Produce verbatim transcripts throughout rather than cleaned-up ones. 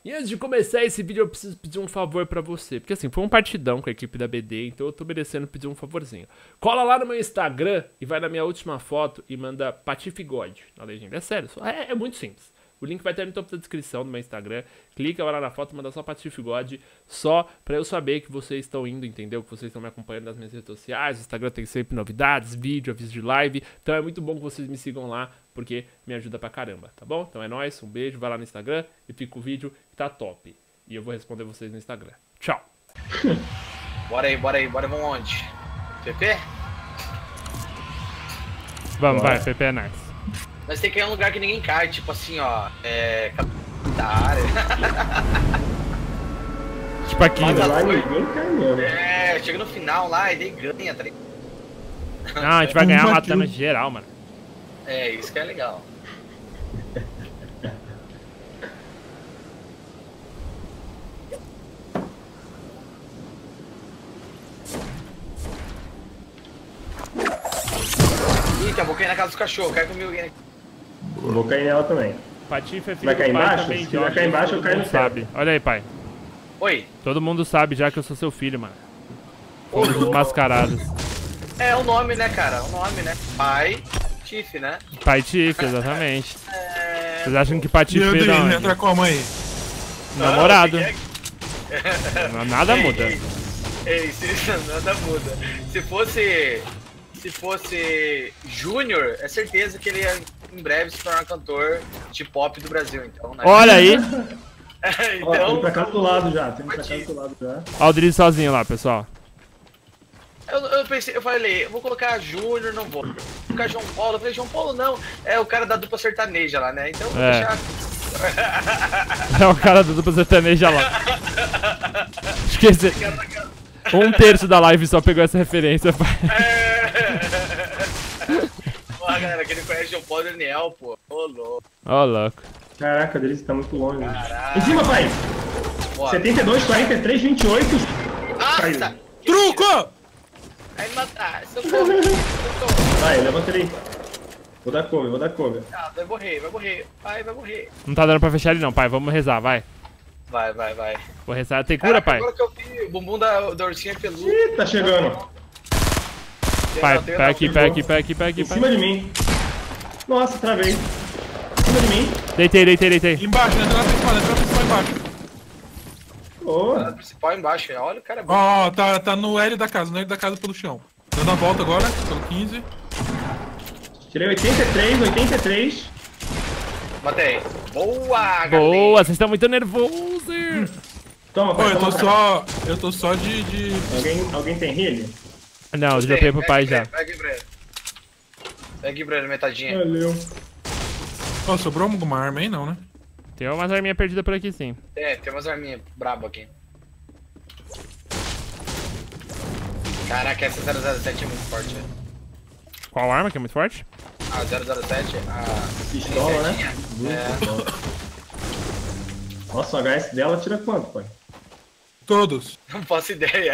E antes de começar esse vídeo eu preciso pedir um favor pra você, porque assim, foi um partidão com a equipe da B D, então eu tô merecendo pedir um favorzinho. Cola lá no meu Instagram e vai na minha última foto e manda Patife God na legenda. É sério, só- é, é muito simples. O link vai estar no topo da descrição do meu Instagram. Clica lá na foto, manda só Patife God, só pra eu saber que vocês estão indo, entendeu? Que vocês estão me acompanhando nas minhas redes sociais. O Instagram tem sempre novidades, vídeo, aviso de live. Então é muito bom que vocês me sigam lá, porque me ajuda pra caramba, tá bom? Então é nóis, um beijo, vai lá no Instagram e fica o vídeo que tá top. E eu vou responder vocês no Instagram. Tchau! Bora aí, bora aí, bora, vamos onde? P P? Vamos, vai, P P é nice. Nós tem que ir em um lugar que ninguém cai, tipo assim, ó, é... da área. Tipo aqui, Mas né? a- Lá ninguém cai mesmo. É, chega no final lá e daí ganha, tá ligado? Não, a gente vai ganhar matando geral, mano. É, isso que é legal. Eita, vou cair na casa dos cachorros, cai comigo aqui. Eu vou cair nela também. Patife é filho Vai cair do pai embaixo? também, Se vai Jorge, cair embaixo, todo eu caio mundo no céu. sabe. Olha aí, pai. Oi. Todo mundo sabe já que eu sou seu filho, mano. Ô, Fomos louco. mascarados. É o nome, né, cara? O nome, né? Pai, Tiff, né? Pai Tife, exatamente. É... Vocês acham que Patife Meu Deus, não? entra como aí? Namorado. Ah, Não, Nada ei, muda. Ei, ei, se, nada muda. Se fosse... Se fosse Júnior, é certeza que ele ia em breve se tornar cantor de pop do Brasil, então, né? Olha aí. Ó, tem então, pra casa do lado já, tem pra casa do lado já. Olha o Drizzy sozinho lá, pessoal. eu, eu pensei, eu falei, eu vou colocar Júnior, não vou. Vou colocar João Paulo, eu falei, João Paulo não, é o cara da dupla sertaneja lá, né? Então eu vou É. deixar... É o cara do dupla sertaneja lá. Esqueci. Um terço da live só pegou essa referência, pai. Porra, galera, que ele conhece João Paulo e Daniel, pô. Ô, louco. Ó, louco. Caraca, a delícia tá muito longe. Caralho. Em cima, pai! Bora. setenta e dois, quarenta e três, vinte e oito. Nossa! Truco! Vai me matar, socorro, socorro. Vai, levanta ele. Vou dar cover, vou dar cover. Ah, vai morrer, vai morrer. Vai, vai morrer. Não tá dando pra fechar ele não, pai. Vamos rezar, vai. Vai, vai, vai. Vou rezar. Tem cura, Caraca, pai? agora que eu vi o bumbum da, da ursinha é peludo. Ih, tá chegando. Pai, Tem- pega aqui, tem- pega aqui, pega aqui, pega aqui, Em cima pai. de mim. Nossa, travei. Em cima de mim. Deitei, deitei, deitei. Embaixo, entra na principal, entra na principal embaixo. Ô, A principal embaixo, olha o cara é bom. Ó, ó, tá, tá no L da casa, no L da casa pelo chão. Dando a volta agora, pelo quinze. tirei oitenta e três, oitenta e três. Matei. Boa, galera. Boa, vocês estão muito nervosos. Toma, Pô, pai, eu tô toma. só. Eu tô só de. de... Alguém, alguém tem healer? Não, eu dropei pro pai já. Pega aqui, Breno. Pega aqui, Breno, metadinha. Valeu. Ó, sobrou alguma arma aí, não, né? Tem umas arminhas perdidas por aqui, sim. É, tem umas arminhas brabo aqui. Caraca, essa zero zero sete é muito forte, velho. Qual arma que é muito forte? A zero zero sete, a... Pistola, né? É, Nossa, o H S dela tira quanto, pai? Todos. não faço ideia.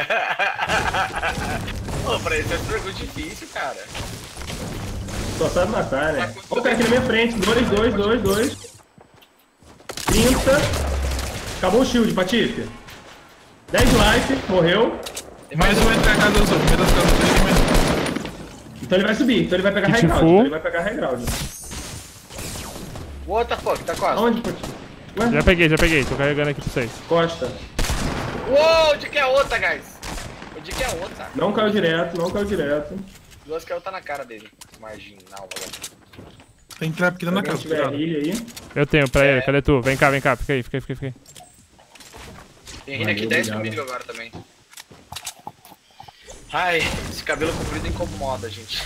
Pô, pra isso é um jogo difícil, cara. Só sabe matar, né? Ó o cara aqui na minha frente. dois, dois, dois, dois. trinta. Acabou o shield, Patife. dez life, morreu. Mais um entre a casa dos outros. Meio das casas dele, mas... Então ele vai subir, então ele vai pegar high Kit ground. full. Então ele vai pegar high ground. What the fuck, tá quase. Aonde, Patife? Ué? Já peguei, já peguei. Tô carregando aqui pra vocês. Costa. Uou, onde que é outra, guys? Onde que é outra? Não caiu direto, não caiu direto. Duas que é outra na cara dele. Marginal, galera. Tem trap aqui Se dentro da alguém casa, tiver cuidado. healer aí. Eu tenho pra ele. Cadê tu? Vem cá, vem cá. Fica aí, fica aí, fica aí. Fica aí. Tem rina aqui Valeu, dez obrigado. comigo agora também. Ai, esse cabelo comprido incomoda, gente.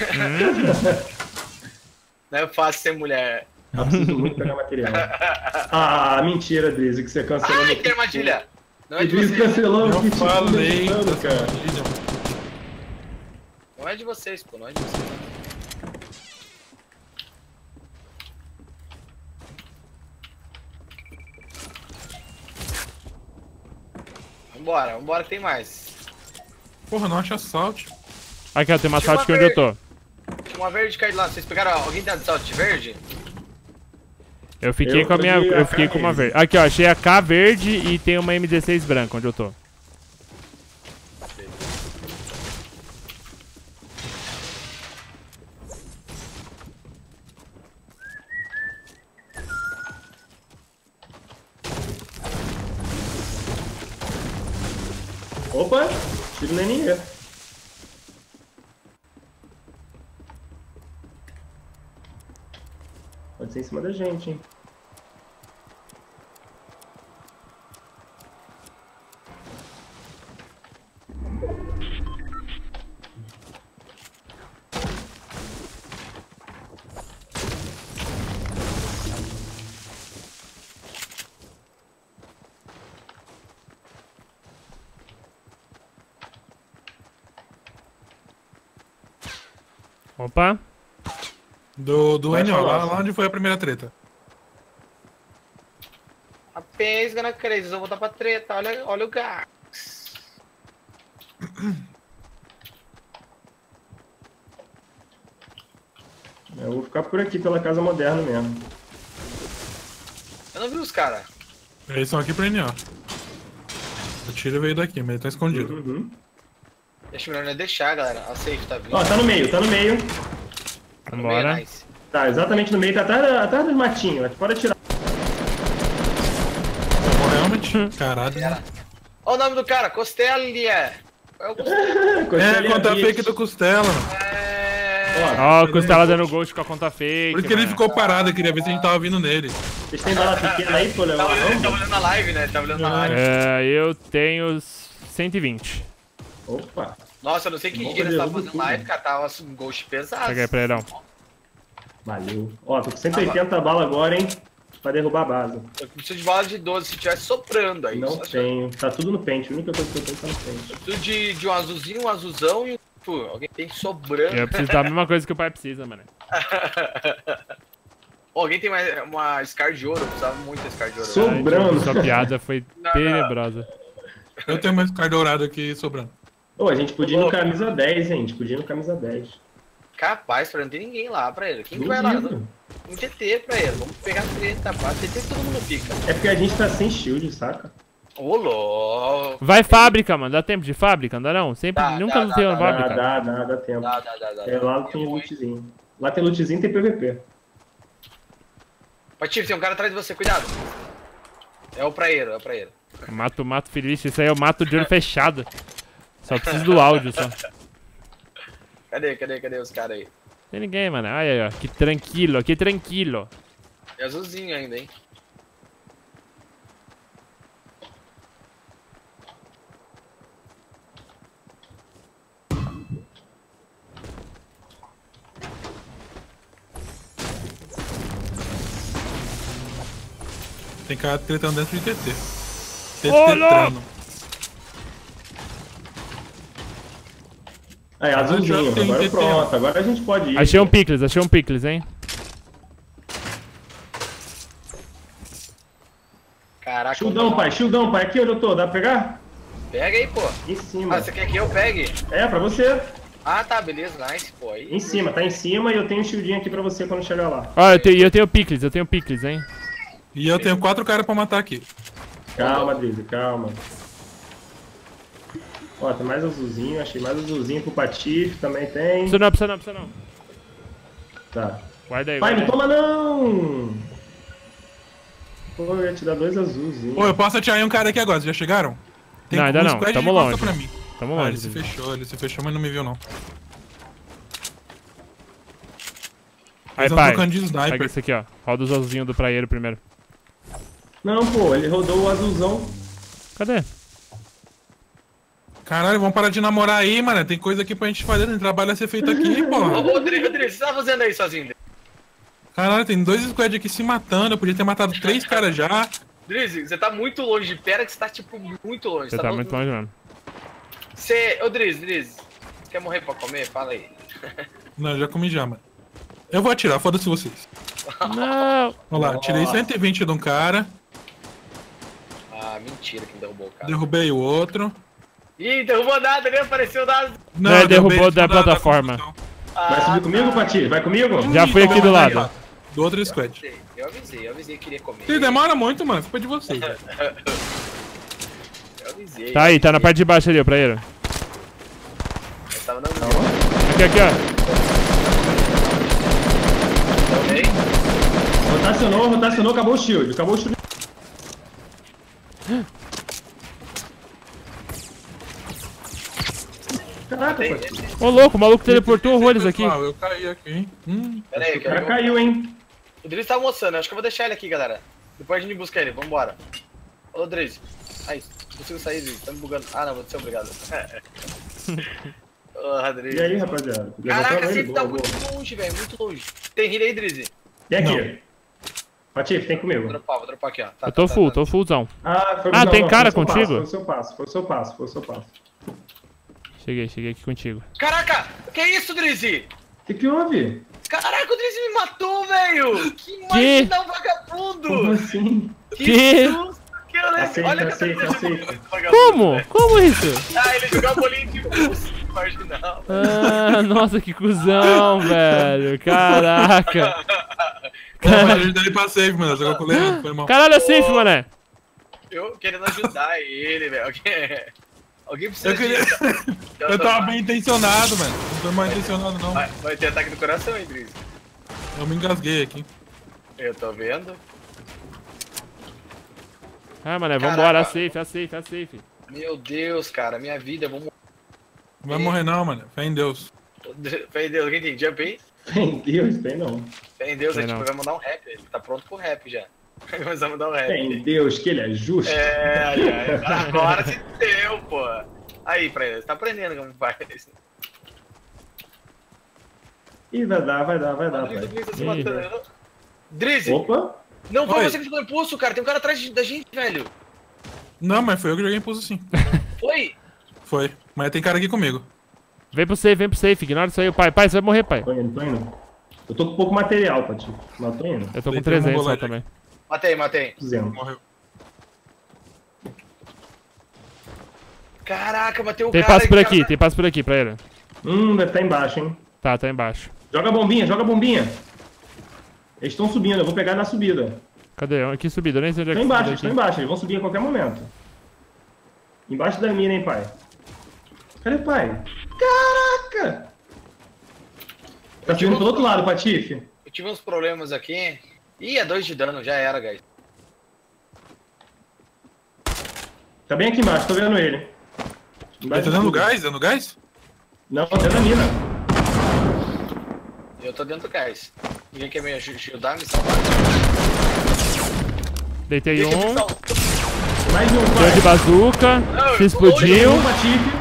Não é fácil ser mulher. Eu preciso muito pegar material. Ah, mentira, Drizzy, que você cancelou. Ai, meu que armadilha! Não é O de Drizzy vocês. cancelou o Eu kit falei full, dessa cara. armadilha. Não é de vocês, pô. Não é de vocês. Vambora, vambora que tem mais. Porra, não acha assalto. Aqui, ó. Tem uma Tinha sorte uma aqui onde eu tô. Tinha uma verde caída lá. Vocês pegaram? Alguém tá de salto de verde? Eu fiquei Eu com a minha. tô de Eu fiquei A K com uma verde. verde. Aqui, ó, achei a K verde e tem uma M dezesseis branca onde eu tô. Opa, tiro nem ninguém. Pode ser em cima da gente, hein? Opa. Do, do Vai N O, lá, falar, lá onde foi a primeira treta. A pesca na crise, eu vou voltar pra treta, olha, olha o gato. Eu vou ficar por aqui pela casa moderna mesmo. Eu não vi os caras. Eles são aqui pro N O. O tiro veio daqui, mas ele tá escondido. Uhum. Deixa melhor não é deixar, galera. A safe tá vindo. Ó, tá no meio, tá no meio. Vambora. Nice. Tá, exatamente no meio, tá atrás, da- atrás dos matinhos. Pode atirar. Tomou helmet. Caralho. Olha o nome do cara, Costelia. É o Costelia. É, conta fake do Costela, mano. É... Ó, o Costela dando ghost com a conta fake. Por isso que ele mano. ficou parado, eu queria ver se a gente tava vindo nele. Vocês têm bala pequena aí, pô, Tá levar olhando, tá uma olhando na live, né? Tá olhando na live. É, eu tenho cento e vinte. Opa. Nossa, eu não sei que Bom, dia eles estavam derruba fazendo tudo. live, cara. Tava um ghost pesado. Peguei pra ele, não. Valeu. Ó, tô com cento e oitenta balas agora, hein? Pra derrubar a base. Eu preciso de bala de doze, se tivesse soprando aí. Não só- tenho. Tá tudo no pente. A única coisa que eu tenho tá no pente. Eu preciso de, de um azulzinho, um azulzão e um... Pô, alguém tem sobrando. Eu preciso da mesma coisa que o pai precisa, mano. Ô, alguém tem mais uma Scar de ouro? Eu precisava muito da Scar de ouro. Sou- velho. Sobrando. Sua piada foi não. tenebrosa. Eu tenho mais card dourado aqui sobrando. Ô, a gente podia ir no camisa dez, hein? A gente podia ir no camisa dez. Capaz, pra não ter ninguém lá pra ele. Quem que vai lá? Duvido. Um T T pra ele. Vamos pegar treta, pá. T T todo mundo fica. É porque a gente tá sem shield, saca? Ô, louco. Vai fábrica, mano. Dá tempo de fábrica? Não dá não? Sempre, Dá, nunca dá, não tem dá, uma dá, Dá, fábrica. dá, dá, dá tempo. Dá, dá, dá, dá. É, lá dá. tem Eu vou- lootzinho. Lá tem lootzinho e tem P V P. Patife, tem um cara atrás de você, cuidado. É o praeiro, é o praeiro. Mato, mato feliz. Isso aí eu mato de olho fechado. Só preciso do áudio, só. Cadê, cadê, cadê os caras aí? Tem ninguém, mano. Ai, ai, ai. Que tranquilo, que tranquilo. É azulzinho ainda, hein? Tem cara tretando dentro de T T. Ô, Tetrano. Aí, azulzinho. tem Agora T T. pronto. Agora a gente pode ir. Achei um picles, achei um picles, hein? Caraca. Shieldão, vamos- pai. Shieldão, pai. Aqui onde eu tô. Dá pra pegar? Pega aí, pô. Em cima. Ah, você quer que eu pegue? É, pra você. Ah, tá, beleza, nice, pô. Aí. Em cima. Tá em cima e eu tenho um shieldinho aqui pra você quando chegar lá. Ó, eu tenho, eu tenho picles, eu tenho picles, hein? E eu tenho quatro caras pra matar aqui. Calma, Drizzy. Calma. Ó, tem mais azulzinho. Achei mais azulzinho pro Patife. Também tem. Precisa não, precisa não, precisa não. Tá. Guarda aí, Pai, guarda não aí. toma não! Pô, eu ia te dar dois azulzinhos. Pô, eu posso atirar em um cara aqui agora, vocês já chegaram? Tem Não, ainda um não, squad tamo de costa longe. pra mim. Tamo Ah, longe. ele se Drizzy. fechou, ele se fechou, mas não me viu não. Aí, Eles tão pai. trocando de Pega sniper. esse aqui, ó. Roda os azulzinhos do praieiro primeiro. Não, pô, ele rodou o azulzão. Cadê? Caralho, vamos parar de namorar aí, mano. Tem coisa aqui pra gente fazer, tem trabalho a ser feito aqui, Ô, porra. Rodrigo, Rodrigo, o que você tá fazendo aí sozinho? Caralho, tem dois squads aqui se matando. Eu podia ter matado três caras já. Drizzy, você tá muito longe de pera que você tá, tipo, muito longe. Você tá muito longe mesmo. Você... Ô, Drizzy, Drizzy, você quer morrer pra comer? Fala aí. Não, eu já comi já, mano. Eu vou atirar, foda-se vocês. Não! Vamos lá, tirei cento e vinte de um cara. Ah, mentira que derrubou o cara. Derrubei o outro. Ih, derrubou nada, nem apareceu nada. Não, ele derrubei derrubou eles da da- da plataforma. construção. Vai subir comigo, Pati? Vai comigo? Já fui aqui do lado. do outro squad. Eu avisei, eu avisei, eu avisei que queria comer. Se demora muito, mano, culpa de vocês, velho. Eu avisei. Tá aí, tá na parte de baixo ali, ó, pra ele. Eu tava dando Aqui, aqui, ó. Tomei. Rotacionou, rotacionou, acabou o shield. Acabou o shield. Caraca, Tem, pai. tem. Ô, louco, o maluco teleportou horrores aqui. Pessoal, eu caí aqui, hein? Hum. Pera aí, O cara quero... caiu, hein? O Driz tá almoçando, acho que eu vou deixar ele aqui, galera. Depois a gente busca ele, vambora. Ô, Driz. Ai, não consigo sair, Driz, tá me bugando. Ah, não, vou ser obrigado. Ô, Driz. E aí, rapaziada? Caraca, Levantou ele? sempre tá Boa, muito boa. longe, velho, muito longe. Tem healer aí, Driz. E aqui? Patife, tem Vou comigo. dropar, vou dropar aqui, ó. Tá, Eu tô tá, full, tá, tô fullzão. Ah, foi Ah, não, tem não, cara foi o seu contigo? passo, Foi o seu passo, foi o seu passo, foi o seu passo. Cheguei, cheguei aqui contigo. Caraca, que isso, Drizzy? O que que houve? Caraca, o Drizzy me matou, velho! Que Que? marginal vagabundo! Como assim? Que, Que? susto que eu levei! Aceita, Olha que aceita, eu tô aceita. fazendo vagabundo, Como? velho. Como isso? Ah, ele jogou a bolinha de urso, marginal. Ah, nossa, que cuzão, velho. Caraca. Pô, mas a gente dá ele pra safe, mano. Jogou com o Leandro, foi mal. Caralho, é safe, mané. Eu querendo ajudar ele, velho. Alguém... Alguém precisa Eu queria- disso. Eu tava bem intencionado, mano. Não tô mal intencionado, não. Vai, vai ter ataque do coração, hein, Drizzy? Eu me engasguei aqui. Eu tô vendo. Ah, mané, Caraca. vambora. A safe, a safe, a safe. Meu Deus, cara, minha vida, vamos... Não vai morrer, não, mano. Fé em Deus. Fé em Deus, alguém tem jump aí? Tem Deus, tem não. Fé em Deus, a Tem gente não. vai mandar um rap, ele tá pronto pro rap já. Vai começar a mandar um rap. Tem Deus, que ele é justo. É, aí, aí, agora se deu, pô. Aí, pra ele, você tá aprendendo como faz. Ih, vai dar, vai dar, vai dar, Drizzy, pai. Drizzy tá se Ih. matando. Drizzy, Opa! não foi Oi. você que jogou impulso, cara. Tem um cara atrás de- da gente, velho. Não, mas foi eu que joguei impulso sim. Foi? Foi. Mas tem cara aqui comigo. Vem pro safe, vem pro safe. Ignora isso aí, pai. Pai, você vai morrer, pai. Tô indo, tô indo. Eu tô com pouco material, Pati. Mas tô indo. Eu tô com Deitei uma trezentos só bolete também. Matei, matei. duzentos. Morreu. Caraca, matei um Tem cara. passo por cara aqui, tá- tem passo por aqui pra ele. Hum, deve estar embaixo, hein? Tá, tá embaixo. Joga a bombinha, joga a bombinha. Eles estão subindo, eu vou pegar na subida. Cadê? Que subida? Eu nem sei onde é que Estão embaixo, subida estão aqui. embaixo, eles vão subir a qualquer momento. Embaixo da mina, hein, pai? Cadê o pai? Caraca! Tá subindo pro outro lado, Patife. Eu tive uns problemas aqui. Ih, é dois de dano, já era, guys. Tá bem aqui embaixo, tô vendo ele. Ele Embaixo tá de dando tudo. gás? Dando gás? Não, dentro da mina. Eu tô dentro do gás. Ninguém quer me ajudar, me salvar? Deitei Quem quer me um. salvar? Mais um, Deu de pai. bazuca. Não, eu Se tô longe. explodiu. Um, Patife.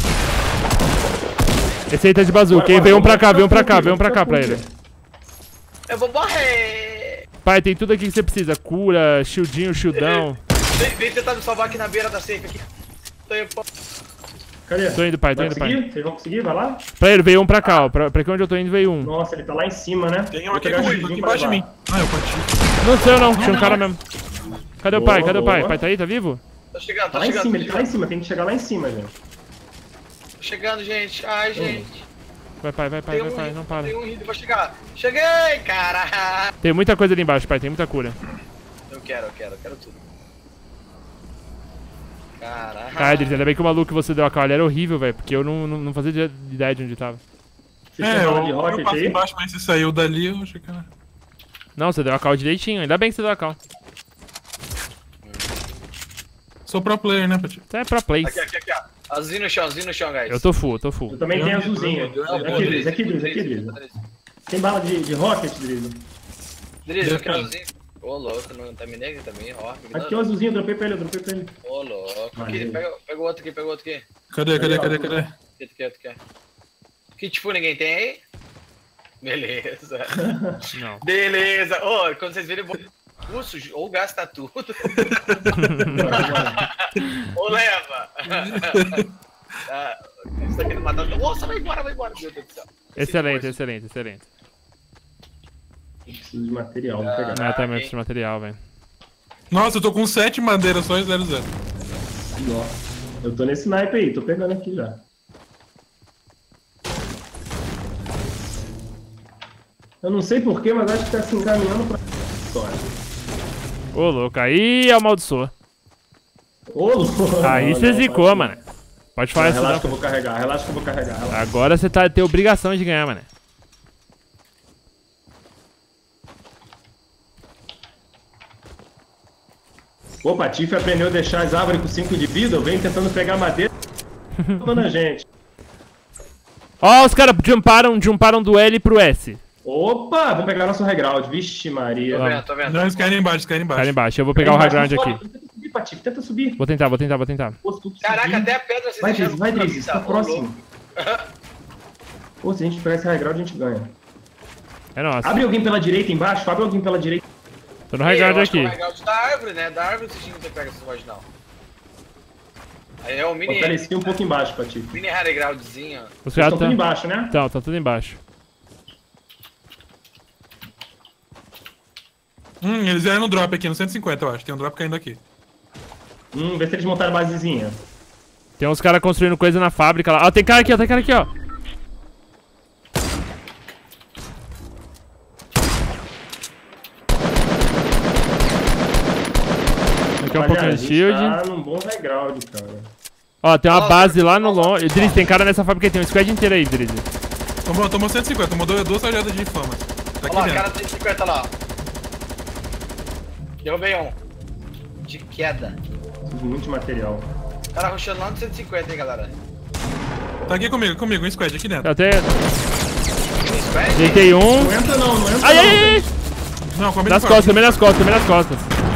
Esse aí tá de bazuca. Bora, Hein? Vem um bora, pra cá, bora, vem um pra cá, bora, vem um pra bora, cá pra bora. ele. Eu vou morrer. Pai, tem tudo aqui que você precisa. Cura, shieldinho, shieldão. Vem, vem tentar me salvar aqui na beira da safe aqui. Tô aí, pô. Cadê? Tô indo, pai, tô Vai indo, pai. conseguir? Vocês vão conseguir? Vai lá? Pra ele, veio um pra cá, ó. Pra, pra aqui onde eu tô indo veio um. Nossa, ele tá lá em cima, né? Tem um Vou aqui pegar comigo, o aqui Jim embaixo de pra mim. levar. Ah, eu parti. Não sei eu não, tinha um cara mesmo. Cadê o Boa, pai? Cadê o pai? boa. Pai tá aí? Tá vivo? Tô chegando, tô Tá lá em chegando. cima, tô ele tá lá em chegando. cima, tem que chegar lá em cima, gente. Tô chegando, gente. Ai, gente. Vai, pai, vai, pai, Tem vai, um pai. hit, Não para. tem um hit, vou chegar. Cheguei, cara. Tem muita coisa ali embaixo, pai. Tem muita cura. Eu quero, eu quero, eu quero tudo. Caraca. Tá, Edris, ainda bem que o maluco que você deu a call era horrível, velho. Porque eu não, não, não fazia ideia de onde tava. Vocês É, têm eu, bala de eu rocket passei aí? embaixo, mas você saiu dali, eu achei que era... Não, você deu a call direitinho. Ainda bem que você deu a call. Sou pro player, né, Pati? Você é pra play. Aqui, aqui, aqui, ó. Azulzinho no chão, azulzinho no chão, guys. Eu tô full, eu tô full. Eu também Eu tenho me- azulzinho. eu- eu- Não, pô, Aqui, Driz, aqui, Driz, aqui, Driz. Driz. Tem bala de, de rocket, Driz? Driz, eu quero Deixa. azulzinho. Ô, louco, não tá me nega também, ó. me Aqui dá- o azulzinho, eu dropei pra ele, eu dropei pra ele. Ô, louco. Valeu. Aqui, pega, pega o outro aqui, pega o outro aqui. Cadê, cadê, cadê, cadê? Outro aqui, outro aqui. Kit full ninguém tem aí? Beleza. Não. Beleza. Ô, quando vocês virem, curso, ou gasta tudo, ou leva. Ah, isso tá querendo matar. Nossa, vai embora, vai embora. Meu Deus do céu. Excelente, Esse excelente, excelente. Eu preciso de material, vou pegar. Não, Ah, também hein? preciso de material, velho. Nossa, eu tô com sete madeiras só e zero zero. Nossa. Eu tô nesse naipe aí, tô pegando aqui já. Eu não sei porquê, mas acho que tá se encaminhando pra vitória. Ô, louco, aí amaldiçoa. Ô, louco. Aí você zicou, mano. Pode falar Não, isso relaxa não. que eu vou carregar, relaxa que eu vou carregar. Relaxa. Agora você tá, tem obrigação de ganhar, mano. Pô, Patife aprendeu a deixar as árvores com cinco de vida, eu venho tentando pegar madeira. Tomando a gente. Ó, os caras jumparam, jumparam do L pro S. Opa, vamos pegar nosso reground. Vixe, Maria. Tô vendo, tô vendo. Não, eles caem embaixo, eles caem embaixo. Cara embaixo, eu vou pegar o high ground aqui. Tenta subir, Patife, tenta subir. Vou tentar, vou tentar, vou tentar. Pô, se tu Caraca, subir- até a pedra vocês Vai, deixaram Drizzy, vai, pra Drizzy, mim, você tá Ô, próximo. louco. Pô, se a gente pegar esse high ground, a gente ganha. É nossa. Abre alguém pela direita embaixo, abre alguém pela direita. Tô no high ground Eu acho que aqui. é o high ground da árvore, né? Da árvore vocês tinham que ter pego essa marginal. Aí é o mini, Fortaleci um pouco embaixo, Patife. mini high groundzinho. Os Vocês caras estão tudo tão... embaixo, né? Então, tá tudo embaixo. Hum, eles vieram no drop aqui, no cento e cinquenta, eu acho. Tem um drop caindo aqui. Hum, vê se eles montaram a basezinha. Tem uns caras construindo coisa na fábrica lá. Ó, tem cara aqui, ó, tem cara aqui, ó. Aqui é um pouquinho Olha, a de gente shield. tá num bom high ground, cara. Ó, tem uma Ó, base lá no ó, longe. Drizzy, tem cara nessa fábrica aí, tem um squad inteiro aí, Drizzy. Tomou, tomou cento e cinquenta, tomou duas, duas rajadas de fama. Tá aqui Olha lá, o dentro. cara tem cinquenta lá. Derrubei um. De queda. Preciso de muito material. O cara rushando lá no cento e cinquenta, hein, galera. Tá aqui comigo, comigo, um squad aqui dentro. Eu até Tem squad? deitei um. Não entra não, não entra Ai, não. ai, ai, ai. Não, comigo Nas costas, tomei nas costas, tomei nas costas.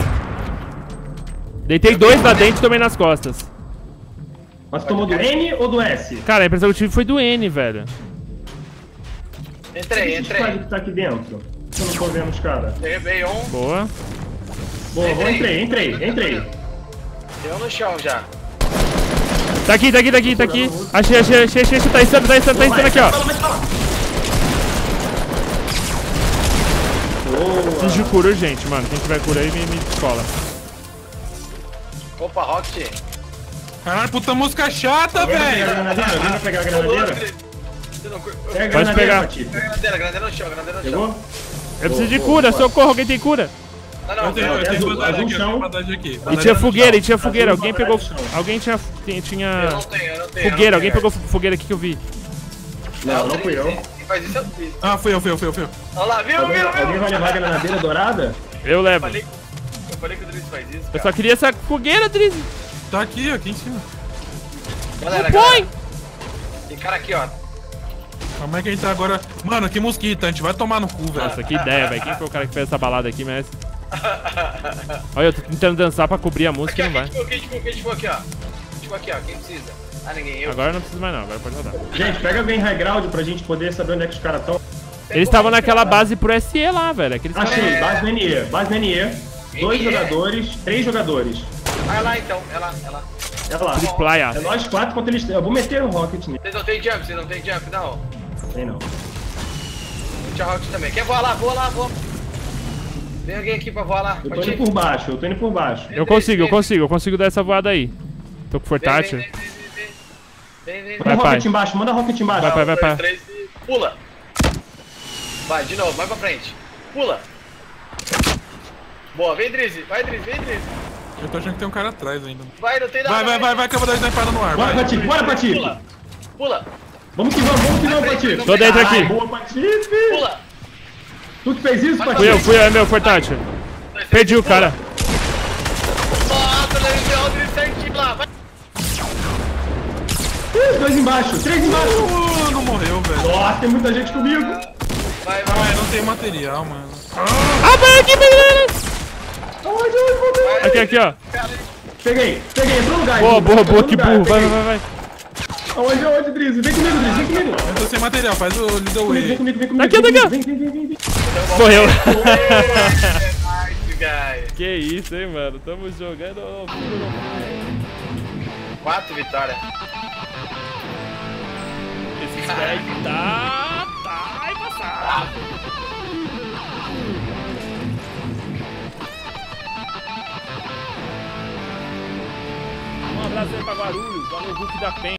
Deitei dois lá dentro e tomei nas costas. Mas tu tomou do N ou do S? Cara, a impressão que eu tive foi do N, velho. Entrei, Esse squad entrei. que tá aqui dentro. Eu não tô vendo os caras. Derrubei um. Boa. Boa, vou, Entrei. entrei, entrei, entrei. Tem um no chão já. Tá aqui, tá aqui, tá aqui, tá aqui. Achei, achei, achei, achei, achei. Tá insano, tá insano, tá insano aqui, ó. Preciso de cura urgente, mano. Quem tiver cura aí, me, me cola. Opa, Rocket. Caralho, puta música chata, Alguém vai pegar a velho! granadeira? Alguém vai pegar a granadeira? Você não curte. Pega a Pode granadeira, pegar. Patife. Granadeira, granadeira no chão, granadeira no chão. Pegou? Eu preciso de Boa, cura, boa. socorro, alguém tem cura. Não, não, Eu tenho, eu é tenho azul, bandagem azul aqui, eu chão. tenho bandagem aqui. E Bandagem tinha no fogueira, chão. e tinha fogueira. Azul, Alguém pegou. amarelo, chão. Alguém tinha. tinha- eu tinha não tenho, eu não tenho. fogueira, eu alguém não pegou tenho. fogueira aqui que eu vi. Não, não fui eu. Quem faz isso é o Drizzy. Ah, fui eu, fui eu, fui eu, fui eu. Olha lá, viu, Alguém, viu, alguém viu? vai levar a granadeira dourada? Eu Eu levo. falei, eu falei que o Drizzy faz isso, Eu cara. só queria essa fogueira, Drizzy. Tá aqui, aqui em cima. Galera, Põe! galera. Tem cara aqui, ó. Como é que a gente tá agora? Mano, que mosquito, a gente vai tomar no cu, velho. Nossa, que ideia, velho. Quem foi o cara que fez essa balada aqui, mas. Olha, eu tô tentando dançar pra cobrir a música Aqui, e ó, não quem vai. tipo, quem tipo, quem tipo aqui, ó. Quem tipo aqui, ó. Quem precisa? Ah, ninguém, eu. Agora não precisa mais não, agora pode rodar. Gente, pega alguém high ground pra gente poder saber onde é que os caras estão. Eles estavam naquela base pro S E lá, velho. Aqueles caras. Achei, base no N E. Base no N E. Dois N E? jogadores, três jogadores. Ah, é lá então, é lá, é lá. É lá. Triplaya. É nós quatro contra eles. Eu vou meter o Rocket nele. Vocês não tem jump, vocês não tem jump, não. Tem não. Tinha Rocket também. Quer voar lá? Voa lá, voa. Vem alguém aqui pra voar lá. Eu tô Pode indo ir. por baixo, eu tô indo por baixo. Eu consigo, eu consigo, eu consigo dar essa voada aí. Tô com Vem, vem, fortátil. vem, vem, vem, vem, vem, Manda Vai, Rocket pai. embaixo, manda Rocket embaixo. Vai, pai, vai, Um, dois, pai. três e pula. Vai, de novo, vai pra frente. Pula. Boa, vem Drizzy, vai Drizzy, vem Drizzy. Eu tô achando que tem um cara atrás ainda. Vai, não tem nada. Vai, vai, vai, vai, que eu vou dar snipada no ar, Bora, vai. Patife, bora, Patife. Pula, pula, Vamos que vamos, vamos que vamos, Patife. Tô dentro aqui. Ai, boa, Patife. pula. Tu que fez isso, Vai, Fui eu, Patife? fui eu, é meu fortátil. Dois, três, Perdi o pula. cara. Nossa, deu o Drizzy certinho lá, vai. Ih, dois embaixo, três embaixo. Uh, não morreu, velho. Nossa, tem muita gente comigo. Vai, Ah, vai. eu não tenho material, mano. Ah, vai aqui, vai. Aonde, onde, vou ver. Aqui, aqui, ó. Peguei, peguei, entrou no lugar. Boa, Drizzy, boa, entrou boa, no que lugar, burro. Vai, peguei. vai, vai. Aonde, aonde, Drizzy? Vem comigo, Drizzy, vem comigo. Eu tô sem material, faz o lead Vem comigo, vem away. comigo, vem comigo. Daqui, vem daqui, comigo, Vem, vem, vem, vem. Morreu. É nice, guys. Que isso, hein, mano. Tamo jogando. Quatro vitórias. Esse strike tá. Tá embaçado. Um abraço aí pra Guarulhos. Valeu, Hulk da Penha.